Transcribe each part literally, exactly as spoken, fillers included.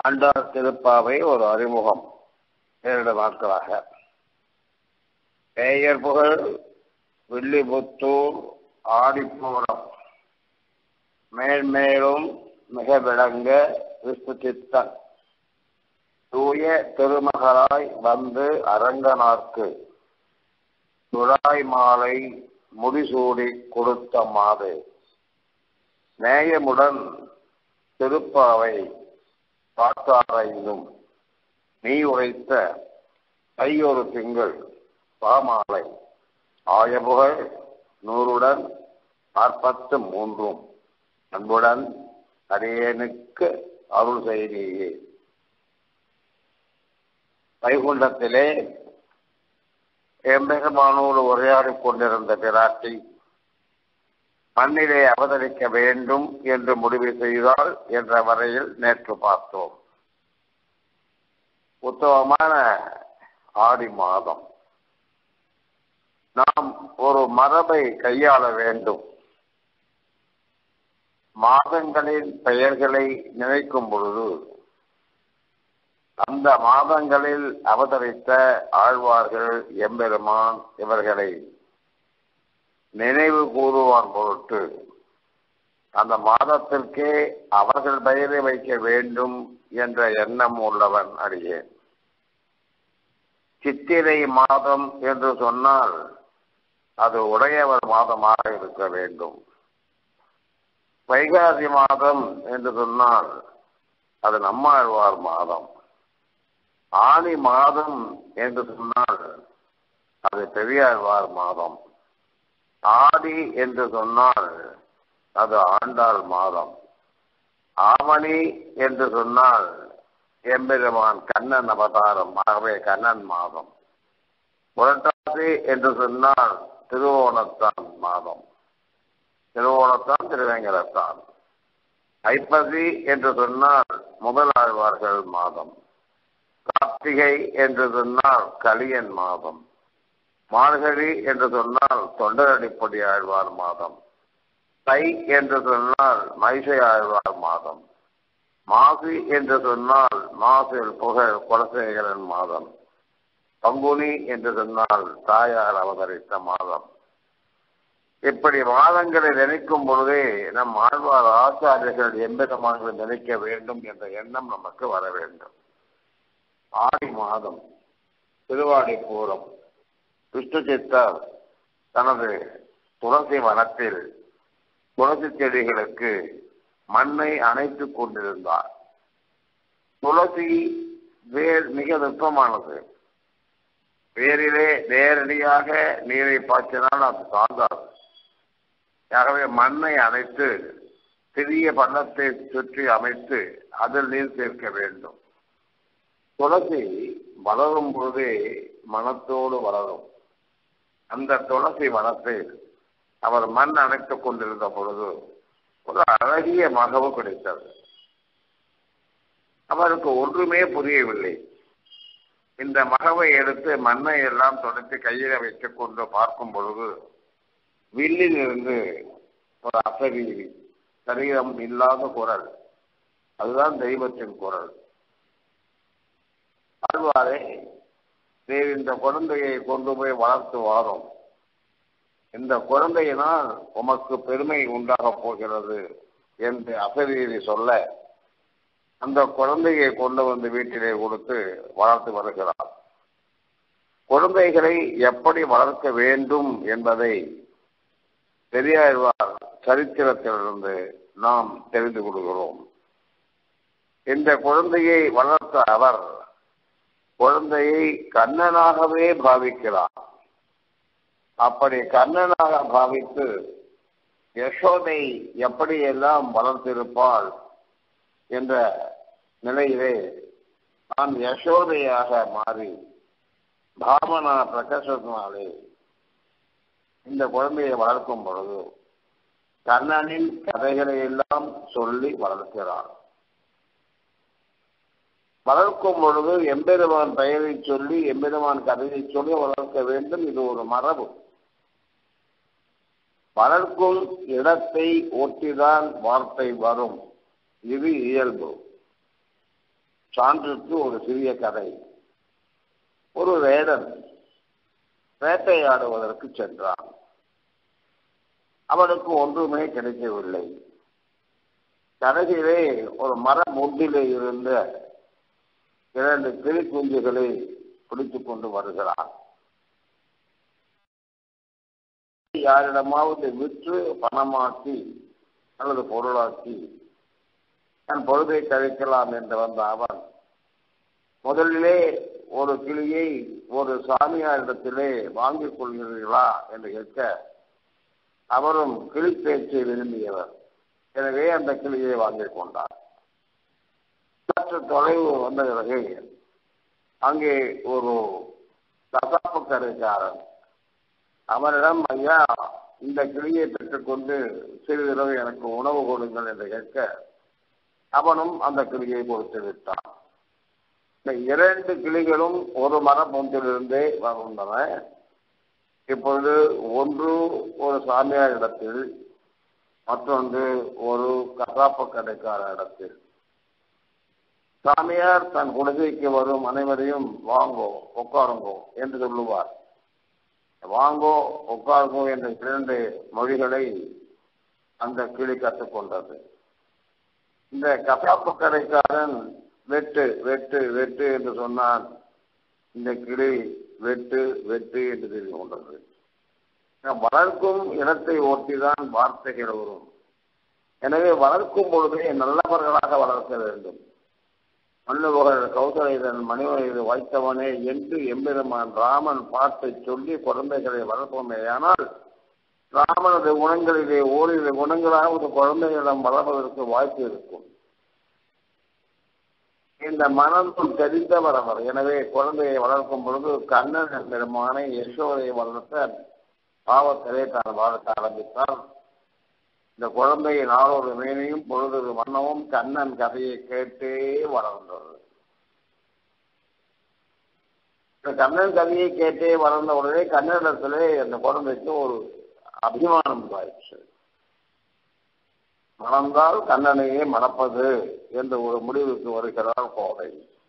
ஆண்டாள் திருப்பாவை ஒரு அறிமுகம் இரண்டு நாட்களாக. பெயர் புகழ் வில்லிபுத்தூர் ஆடிப்பூரம் மேல்மேலும் மிக விளங்க விஷ்ணு சித்தன் தூய திருமகளாய் வந்து அரங்கனார்க்கு துழாய் மாலை முடிசூடி கொடுத்த மாது நேயமுடன் திருப்பாவை காத்தாரைந்தும் நீ உரைத்த கையொரு திங்கள் பாமாலை ஆயபுகழ் நூறுடன் நாற்பத்து மூன்றும் அன்புடன் அடியேனுக்கு அருள் செய்தியே. வைகுண்டத்திலே எம்பெருமானோடு உரையாடிக் கொண்டிருந்த பிராட்டி மண்ணிலே அவதரிக்க வேண்டும் என்று முடிவு செய்தால் என்ற வரையில் நேற்று பார்த்தோம். உத்தமமான ஆடி மாதம். நாம் ஒரு மரபை கையாள வேண்டும். மாதங்களின் பெயர்களை நினைக்கும் பொழுது அந்த மாதங்களில் அவதரித்த ஆழ்வார்கள் எம்பெருமான் இவர்களை நினைவு கூறுவான் பொருட்டு அந்த மாதத்திற்கே அவர்கள் பெயரை வைக்க வேண்டும் என்ற எண்ணம் உள்ளவன் அடியேன். சித்திரை மாதம் என்று சொன்னால் அது உடையவர் மாதமாக இருக்க வேண்டும். வைகாசி மாதம் என்று சொன்னால் அது நம்மாழ்வார் மாதம். ஆனி மாதம் என்று சொன்னால் அது பெரியாழ்வார் மாதம். ஆடி என்று சொன்னால் அது ஆண்டாள் மாதம். ஆவணி என்று சொன்னால் எம்பெருமான் கண்ணன் அவதாரம், ஆகவே கண்ணன் மாதம். புரட்டாசி என்று சொன்னால் திருவோணத்தான் மாதம், திருவோணத்தான் திருவேங்கடத்தான். ஐப்பசி என்று சொன்னால் முதலாழ்வார்கள் மாதம். கார்த்திகை என்று சொன்னால் கலியன் மாதம். மார்கழி என்று சொன்னால் தொண்டரடிப்படி ஆழ்வார் மாதம். தை என்று சொன்னால் மைசை ஆழ்வார் மாதம். மாசி என்று சொன்னால் மாசில் புகழ் குலசேகரன் மாதம். பங்குனி என்று சொன்னால் தாயார் அவதரித்த மாதம். இப்படி மாதங்களை நினைக்கும் பொழுதே நம் ஆழ்வார் ஆச்சாரியர்கள் எம்பெருமான்களை நினைக்க வேண்டும் என்ற எண்ணம் நமக்கு வர வேண்டும். ஆடி மாதம் திருவாடிப்பூரம். விஷ்ணு சித்தர் தனது துளசி வனத்தில் துளசி செடிகளுக்கு மண்ணை அணைத்துக் கொண்டிருந்தார். துளசி வேர் மிக நுட்பமானது. வேரிலே நேரடியாக நீரை பாய்ச்சினால் அது தாங்காது. ஆகவே மண்ணை அணைத்து சிறிய பள்ளத்தை சுற்றி அமைத்து அதில் நீர் சேர்க்க வேண்டும். துளசி வளரும் பொழுதே மனத்தோடு வளரும். அந்த துளசி வனத்தில் அவர் மண் அணைத்துக் கொண்டிருந்த பொழுது ஒரு அழகிய மகவு கிடைத்தது. அவருக்கு ஒன்றுமே புரியவில்லை. இந்த மகவை எடுத்து மண்ணை எல்லாம் தொடர்ந்து கையில வைத்துக் கொண்டு பார்க்கும் பொழுது வில்லில் இருந்து ஒரு அசரீரி சரீரம் இல்லாத குரல், அதுதான் தெய்வத்தின் குரல். ஆழ்வாரே, நீர் இந்த குழந்தையை கொண்டு போய் வளர்த்து வாரும். இந்த குழந்தையினால் உமக்கு பெருமை உண்டாகப் போகிறது என்று அசரீரி சொல்ல அந்த குழந்தையை கொண்டு வந்து வீட்டிலே கொடுத்து வளர்த்து வருகிறார். குழந்தைகளை எப்படி வளர்க்க வேண்டும் என்பதை பெரியாழ்வார் சரித்திரத்திலிருந்து நாம் தெரிந்து கொள்கிறோம். இந்த குழந்தையை வளர்த்த அவர் குழந்தையை கண்ணனாகவே பாவிக்கிறார். அப்படி கண்ணனாக பாவித்து யசோதை எப்படியெல்லாம் வளர்த்திருப்பாள் என்ற நிலையிலே நான் யசோதையாக மாறி பாவனா பிரகாசத்தினாலே இந்த குழந்தையை வளர்க்கும் பொழுது கண்ணனின் கதைகளை எல்லாம் சொல்லி வளர்க்கிறார். வளர்க்கும் பொழுது எம்பெருமான் பெயரை சொல்லி எம்பெருமான் கதையை சொல்லி வளர்க்க வேண்டும். இது ஒரு மரபு. வளர்க்கும் இடத்தை ஒட்டிதான் வார்த்தை வரும். இது இயல்பு. சான்றுக்கு ஒரு சிறிய கதை. ஒரு வேடன் வேட்டையாடுவதற்கு சென்றான். அவனுக்கு ஒன்றுமே கிடைக்கவில்லை. கடைசியிலே ஒரு மர முண்டிலே இருந்த இரண்டு கிளி குஞ்சுகளை பிடித்துக் கொண்டு வருகிறான். யாரிடமாவது விற்று பணமாக்கி அல்லது பொருளாக்கி தன் பொழுதை கழிக்கலாம் என்று வந்த அவன் முதலிலே ஒரு கிளியை ஒரு சாமியாரிடத்திலே வாங்கிக் கொள்கிறீர்களா என்று கேட்க, அவரும் கிளி பேச்சை விரும்பியவர். எனவே அந்த கிளியை வாங்கிக் கொண்டார். சற்று தொலைவு வந்த பிறகு அங்கே ஒரு கசாப்பு கடைக்காரன் அவனிடம், ஐயா, இந்த கிளியை பெற்றுக்கொண்டு சிறிதளவு எனக்கு உணவு கொடுங்கள் என்று கேட்க, அவனும் அந்த கிளியை கொடுத்து விட்டான். இந்த இரண்டு கிளிகளும் ஒரு மரப்பொந்திலிருந்தே வருகின்றன. இப்பொழுது ஒன்று ஒரு சாமியார் இடத்தில், மற்றொன்று ஒரு கசாப்பு கடைக்கார இடத்தில். சாமியார் தன் குடிசைக்கு வரும் அனைவரையும் வாங்கோ உட்காருங்கோ என்று சொல்லுவார். வாங்கோ உட்காருங்கோ என்ற இரண்டு மொழிகளை அந்த கிளி கற்றுக்கொண்டது. இந்த கசாப்பு கடைக்காரன் வெட்டு வெட்டு வெட்டு என்று சொன்னான். இந்த கிளி வெட்டு வெட்டு என்று தெரிந்து கொண்டது. வளர்க்கும் இடத்தை ஒட்டிதான் வார்த்தைகள் வரும். எனவே வளர்க்கும் பொழுதே நல்லவர்களாக வளர்க்க வேண்டும். மண்ணுபுகழ் கௌசலைதன் மணிவயது வாய்த்தவனே என்று எம்பெருமான் ராமன் பாட்டை சொல்லி குழந்தைகளை வளர்ப்போமேயானால் ராமனது குணங்களிலே ஓரிரு குணங்களாவது குழந்தைகளிடம் வளர்வதற்கு வாய்ப்பு இருக்கும். இந்த மனதும் தெரிந்தவர் அவர். எனவே குழந்தையை வளர்க்கும் பொழுது கண்ணன் பெருமானை யசோதை வளர்த்த பாவத்திலே தான் வளர்க்க ஆரம்பித்தால் இந்த குழந்தையை நாளொரு மேனையும் பொழுதொரு வண்ணமும் கண்ணன் கதையை கேட்டே வளர்ந்தது. இந்த கண்ணன் கதையை கேட்டே வளர்ந்த உடனே கண்ணனிடத்திலே அந்த குழந்தைக்கு ஒரு அபிமானம் ஆயிடுச்சு. மணந்தால் கண்ணனையே மணப்பது என்ற ஒரு முடிவுக்கு வருகிறார் கோதை.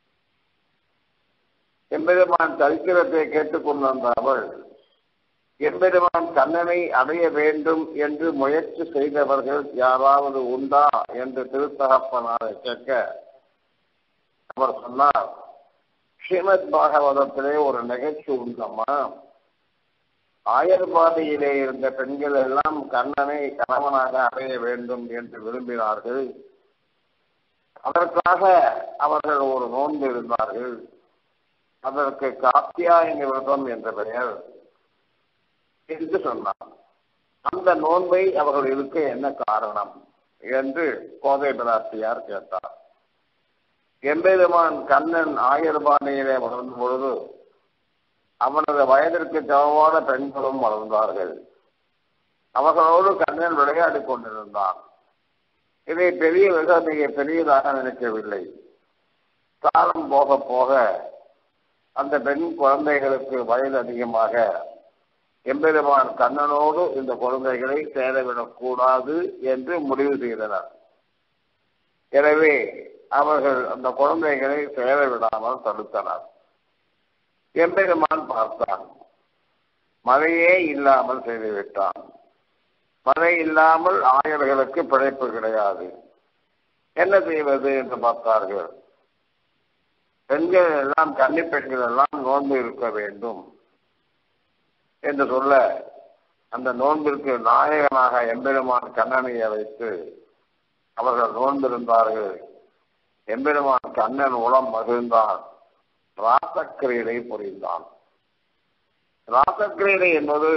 எம்பெருமான் சரித்திரத்தை கேட்டுக்கொண்டிருந்த அவள், எம்பெருமான் கண்ணனை அடைய வேண்டும் என்று முயற்சி செய்தவர்கள் யாராவது உண்டா என்று திருத்தகப்பனாரை கேட்க அவர் சொன்னார், ஸ்ரீமத் பாகவதத்திலே ஒரு நிகழ்ச்சி உண்டம்மா. ஆயர்பாதையிலே இருந்த பெண்கள் எல்லாம் கண்ணனை கணவனாக அடைய வேண்டும் என்று விரும்பினார்கள். அதற்காக அவர்கள் ஒரு நோன்பு இருந்தார்கள். அதற்கு காத்தியாயனி விரதம் என்ற பெயர் என்று சொன்னார். அந்த நோன்பை அவர்கள் இருக்க என்ன காரணம் என்று கோதை பிராட்டியார் கேட்டார். எம்பெருமான் கண்ணன் ஆயர்பானையிலே வளர்ந்த பொழுது அவனது வயதிற்கு சமமான பெண்களும் வளர்ந்தார்கள். அவர்களோடு கண்ணன் விளையாடி கொண்டிருந்தான். இதை பெரிய மிக மிக பெரியதாக நினைக்கவில்லை. காலம் போக போக அந்த பெண் குழந்தைகளுக்கு வயது அதிகமாக எம்பெருமான் கண்ணனோடு இந்த குழந்தைகளை சேரவிடக் கூடாது என்று முடிவு செய்தனர். எனவே அவர்கள் அந்த குழந்தைகளை சேரவிடாமல் தடுத்தனர். எம்பெருமான் பார்த்தான். மழையே இல்லாமல் செய்துவிட்டான். மழை இல்லாமல் ஆயர்களுக்கு பிழைப்பு கிடையாது. என்ன செய்வது என்று பார்த்தார்கள். பெண்கள் எல்லாம் கன்னி பெண்கள் எல்லாம் நோன்பு இருக்க வேண்டும் என்று சொல்ல அந்த நோன்பிற்கு நாயகனாக எம்பெருமான் கண்ணனையை வைத்து அவர்கள் நோன்பிருந்தார்கள். எம்பெருமான் கண்ணன் உளம் மகிழ்ந்தான். ராசக்கிரீடை புரிந்தான். ராசக்கிரீடை என்பது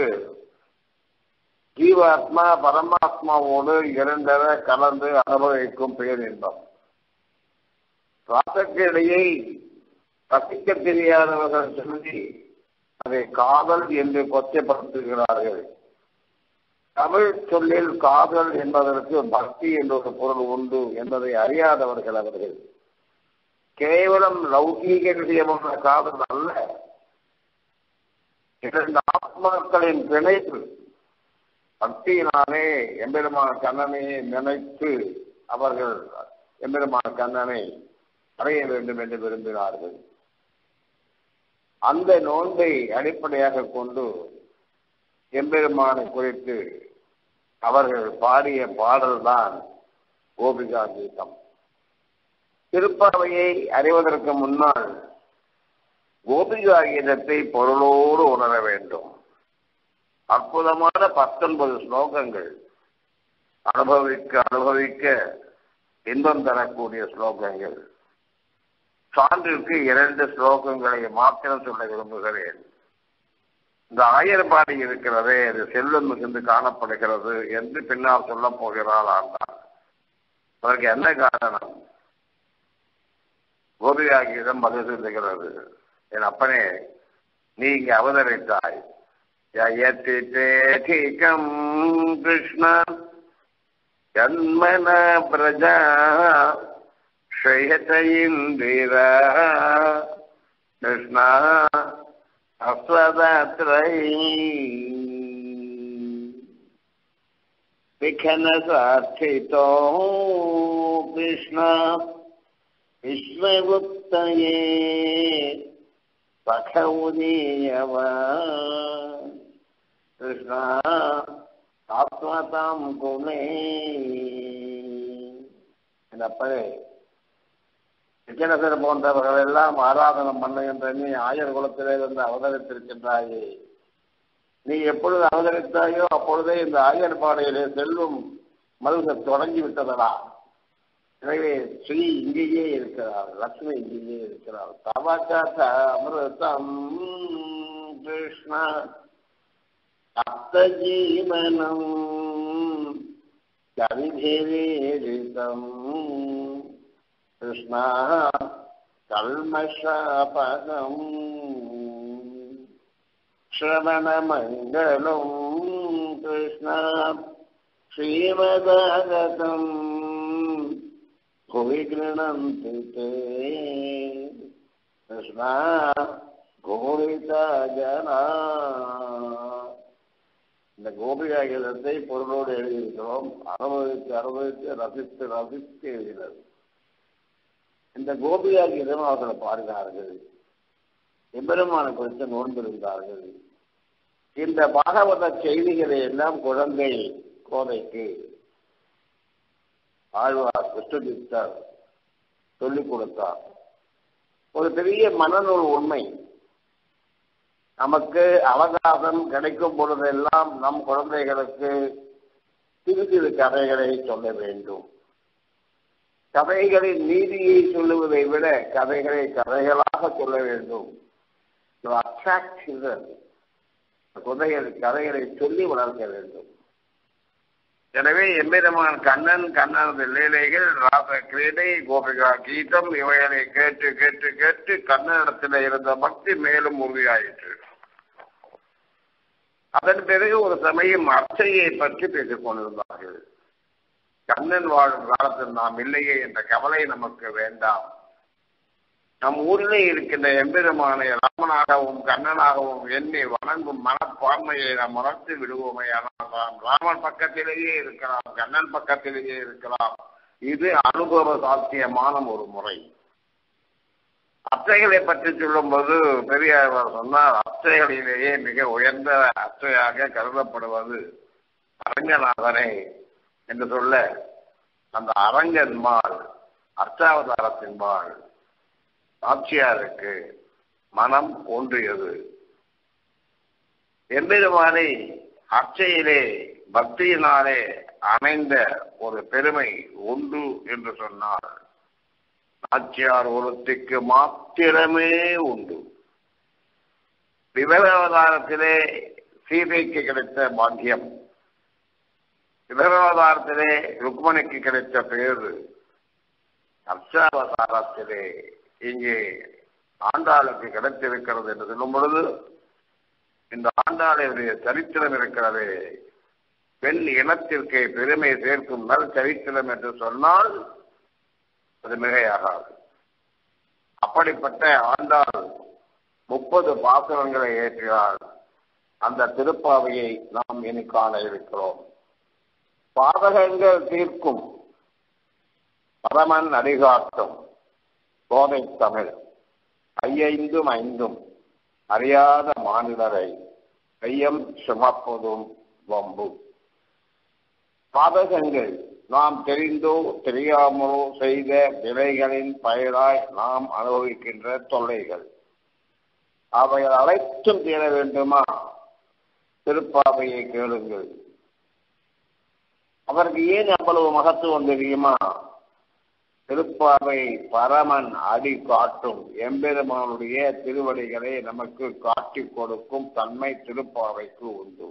ஜீவாத்மா பரமாத்மாவோடு இரண்டர கலந்து அனுபவிக்கும் பேரின்பம். ராசக்கிரீடையை ரசிக்க தெரியாதவர்கள் சொல்லி அதை காதல் என்று கொச்சைப்படுத்துகிறார்கள். தமிழ் சொல்லில் காதல் என்பதற்கு பக்தி என்ற ஒரு பொருள் உண்டு என்பதை அறியாதவர்கள் அவர்கள். கேவலம் லௌகீக விஷயமான காதல் அல்ல, இரண்டு ஆத்மாக்களின் பிணைப்பு. பக்தியினாலே எம்பெருமான கண்ணனையை நினைத்து அவர்கள் எம்பெருமான கண்ணனை அடைய வேண்டும் என்று விரும்பினார்கள். அந்த நோன்பை அடிப்படையாக கொண்டு எம்பெருமானை குறித்து அவர்கள் பாடிய பாடல்தான் கோபிகா கீதம். திருப்பாவையை அறிவதற்கு முன்னால் கோபிகா கீதத்தை பொருளோடு உணர வேண்டும். அற்புதமான பத்தொன்பது ஸ்லோகங்கள், அனுபவிக்க அனுபவிக்க இன்பம் தரக்கூடிய ஸ்லோகங்கள். சான்றிற்கு இரண்டு ஸ்லோகங்களை மாத்திரம் சொல்ல விரும்புகிறேன். இந்த ஆயர்பாடி இருக்கிறதே, அது செல்வம் மிகுந்து காணப்படுகிறது என்று பின்னால் சொல்ல போகிறாள் ஆண்டாள். அதற்கு என்ன காரணம்? கோபிகா கீதம் மது செல்லுகிறது. என் அப்பனே, நீ இங்கே அவதரித்தாய். யயதி தேதிகம் கிருஷ்ண ஜன்மன பிரஜா ஸ்ரயத இந்திர கிருஷ்ண அஸ்வதாத்ரை விகன சாட்சிதோ கிருஷ்ண விஸ்வகுப்தயே சகவுதீயவ கிருஷ்ண ஆத்மதாம் குணே. என்னப்பே, விஜயநகர் போன்றவர்கள் எல்லாம் ஆராதனம் பண்ணுகின்ற நீ ஆயர் குலத்திலே இருந்து அவதரித்திருக்கின்றாயே. நீ எப்பொழுது அவதரித்தாயோ அப்பொழுதே இந்த ஆயர் பாடையிலே செல்வம் மல்க தொடங்கி விட்டதடா. எனவே ஸ்ரீ இங்கேயே இருக்கிறார், லட்சுமி இங்கேயே இருக்கிறார். தவகாத அமிர்தம் கிருஷ்ண அப்தஜீவனம் கவிதேரிதம் கிருஷ்ண கல்மஷாபகம் ஸ்ரவணமங்கலம் கிருஷ்ண ஸ்ரீமதாகதம் கோவி கிருணந்தி தே கிருஷ்ண கோவிதா ஜனா. இந்த கோபிகா கீதத்தை பொருளோடு எழுதியிருக்கிறோம். அனுபவித்து அனுபவித்து ரசித்து ரசித்து எழுதினது. இந்த கோபிகா கீதம் அவர்கள் பாடினார்கள். எம்பெருமான குறித்து நோன்பிருந்தார்கள். இந்த பாகவத செய்திகளை எல்லாம் குழந்தை கோதைக்கு ஆழ்வார் கிருஷ்ணதீப்தர் சொல்லிக் கொடுத்தார். ஒரு பெரிய மனநூல் உண்மை. நமக்கு அவகாசம் கிடைக்கும் பொழுதெல்லாம் நம் குழந்தைகளுக்கு சிறு சிறு கதைகளை சொல்ல வேண்டும். கதைகளின் நீதியை சொல்லுவதை விட கதைகளை கதைகளாக சொல்ல வேண்டும். குதைகள் கதைகளை சொல்லி வளர்க்க வேண்டும். எனவே எம்பெருமான் கண்ணன், கண்ணனது லீலைகள், ராச கிரீடை, கோபிகா கீதம் இவைகளை கேட்டு கேட்டு கேட்டு கண்ணனிடத்தில் இருந்த பக்தி மேலும் உறுதியாயிற்று. அதன் பிறகு ஒரு சமயம் அர்ச்சையை பற்றி பேசிக் கொண்டிருந்தார்கள். கண்ணன் வாழும் காலத்தில் நாம் இல்லையே என்ற கவலை நமக்கு வேண்டாம். நம் ஊரிலே இருக்கின்ற எம்பெருமானை ராமனாகவும் கண்ணனாகவும் எண்ணி வணங்கும் மனப்பான்மையை நாம் மறந்து விடுவோமே. ஆனால் ராமன் பக்கத்திலேயே இருக்கலாம், கண்ணன் பக்கத்திலேயே இருக்கலாம். இது அனுபவ சாத்தியமான ஒரு முறை. அர்ச்சைகளை பற்றி சொல்லும் போது பெரியார் சொன்னார், அர்ச்சைகளிலேயே மிக உயர்ந்த அர்ச்சையாக கருதப்படுவது அரங்கநாதனை என்று சொல்ல, அந்த அரங்கன்மாள் அர்ச்சாவதாரத்தின்பாள் ஆட்சியாருக்கு மனம் ஒன்றியது. எம்பெருமானை அர்ச்சையிலே பக்தியினாலே அமைந்த ஒரு பெருமை உண்டு என்று சொன்னார். நாச்சியார் ஒருத்திக்கு மாத்திரமே உண்டு. விவகாரத்திலே சீதைக்கு கிடைத்த பாக்கியம், விவகாரத்திலே ருக்மணிக்கு கிடைத்த பேரு, அர்ச்சாவதாரத்திலே இங்கே ஆண்டாளுக்கு கிடைத்திருக்கிறது என்று சொல்லும் பொழுது, இந்த ஆண்டாளுடைய சரித்திரம் இருக்கிறது. பெண் இனத்திற்கு பெருமை சேர்க்கும் நல் சரித்திரம் என்று சொன்னால் அது மிகையாகாது. அப்படிப்பட்ட ஆண்டாள் முப்பது பாசுரங்களை ஏற்றினார். அந்த திருப்பாவையை நாம் இனி காண இருக்கிறோம். பாதகங்கள் தீர்க்கும் பரமன் அடிகாட்டும் கோதை தமிழ் ஐயைந்தும் ஐந்தும் அறியாத மாநிலரை கையம் சுமப்பதும் வம்பு. பாதகங்கள் நாம் தெரிந்தோ தெரியாமலோ செய்த வினைகளின் பயனாய் நாம் அனுபவிக்கின்ற தொல்லைகள், அவைகள் அனைத்தும் தீர வேண்டுமா? திருப்பாவையை கேளுங்கள். அவருக்கு ஏன் அவ்வளவு மகத்துவம் தெரியுமா? திருப்பாவை பரமன் அடி காட்டும் எம்பெருமானுடைய திருவடிகளை நமக்கு காட்டி கொடுக்கும் தன்மை திருப்பாவைக்கு உண்டு.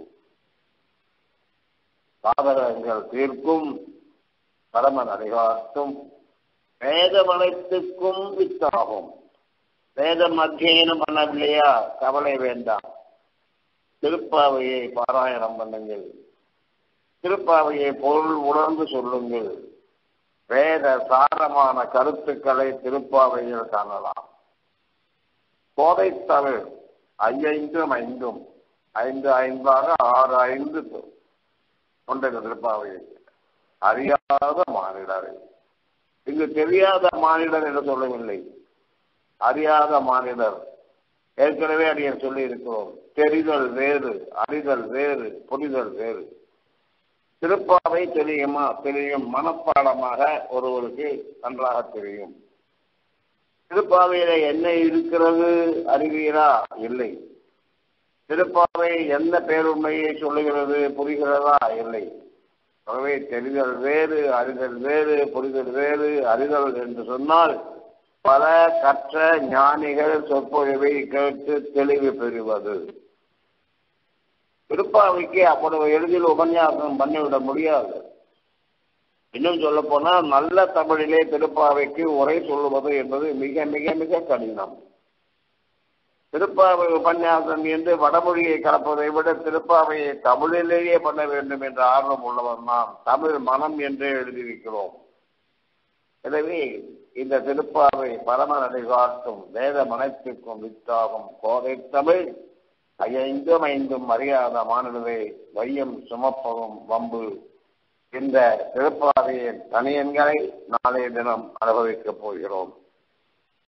சாதகங்கள் தீர்க்கும் பரமன் அடிகாட்டும் வேதமனைத்துக்கும் வித்தாகும். வேதம் அத்தியனம் பண்ணவில்லையா? கவலை வேண்டாம். திருப்பாவையை பாராயணம் பண்ணுங்கள். திருப்பாவையை பொருள் உணர்ந்து சொல்லுங்கள். வேத சாரமான கருத்துக்களை திருப்பாவையில் காணலாம். கோதை தமிழ் ஐயைந்தும் ஐந்தும் ஐந்து ஐந்தாக ஆறு ஐந்து கொண்ட திருப்பாவை அறியாத மானிடர். இங்கு தெரியாத மானிடர் என்று சொல்லவில்லை, அறியாத மானிடர். ஏற்கனவே அடியன் சொல்லி இருக்கிறோம். தெரிதல் வேறு, அறிதல் வேறு, புரிதல் வேறு. திருப்பாவை தெரியுமா? தெரியும். மனப்பாடமாக ஒருவருக்கு நன்றாக தெரியும். திருப்பாவையில என்ன இருக்கிறது அறிவீரா? இல்லை. திருப்பாவை என்ன பேருண்மையை சொல்லுகிறது புரிகிறதா? இல்லை. ஆகவே தெரிதல் வேறு, அறிதல் வேறு, புரிதல் வேறு. அறிதல் என்று சொன்னால் பல கற்ற ஞானிகள் சொற்பொழிவை கேட்டு தெளிவு பெறுவது. திருப்பாவைக்கு அவ்வளவு எளிதில் உபன்யாசம் பண்ணிவிட முடியாது. இன்னும் சொல்ல போனால் நல்ல தமிழிலே திருப்பாவைக்கு உரை சொல்லுவது என்பது மிக மிக மிக கடினம். திருப்பாவை உபன்யாசம் என்று வடமொழியை கலப்பதை விட திருப்பாவையை தமிழிலேயே பண்ண வேண்டும் என்ற ஆர்வம் உள்ளவர் நாம். தமிழ் மனம் என்றே எழுதியிருக்கிறோம். எனவே இந்த திருப்பாவை பரமநடை காட்டும் வேதம் அனைத்துக்கும் வித்தாகும் கோதை தமிழ் ஐயைந்தும் ஐந்தும் அறியாத மாநிலரை வையம் சுமப்பதும் வம்பு. இந்த திருப்பாவையின் தனியன்களை நாளைய தினம் அனுபவிக்கப் போகிறோம்.